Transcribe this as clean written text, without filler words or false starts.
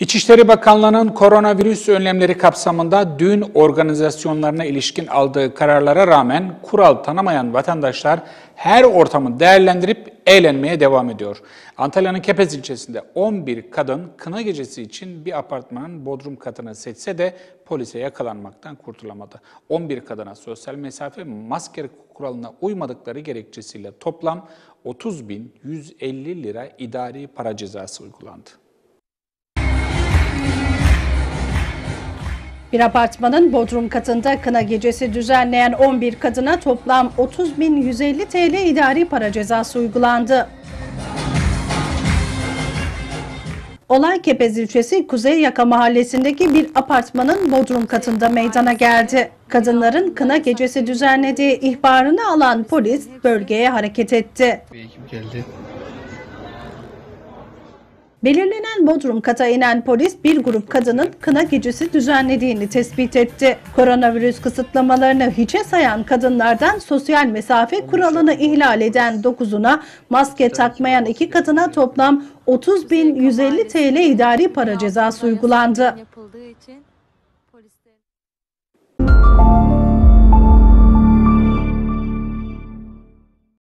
İçişleri Bakanlığı'nın koronavirüs önlemleri kapsamında düğün organizasyonlarına ilişkin aldığı kararlara rağmen kural tanımayan vatandaşlar her ortamı değerlendirip eğlenmeye devam ediyor. Antalya'nın Kepez ilçesinde 11 kadın kına gecesi için bir apartmanın bodrum katını seçse de polise yakalanmaktan kurtulamadı. 11 kadına sosyal mesafe maske kuralına uymadıkları gerekçesiyle toplam 30.150 lira idari para cezası uygulandı. Bir apartmanın bodrum katında kına gecesi düzenleyen 11 kadına toplam 30.150 TL idari para cezası uygulandı. Olay Kepez ilçesi Kuzey Yaka mahallesindeki bir apartmanın bodrum katında meydana geldi. Kadınların kına gecesi düzenlediği ihbarını alan polis bölgeye hareket etti. Bir ekip geldi. Belirlenen bodrum kata inen polis bir grup kadının kına gecesi düzenlediğini tespit etti. Koronavirüs kısıtlamalarını hiçe sayan kadınlardan sosyal mesafe kuralını ihlal eden 9'una, maske takmayan 2 kadına toplam 30.150 TL idari para cezası uygulandı.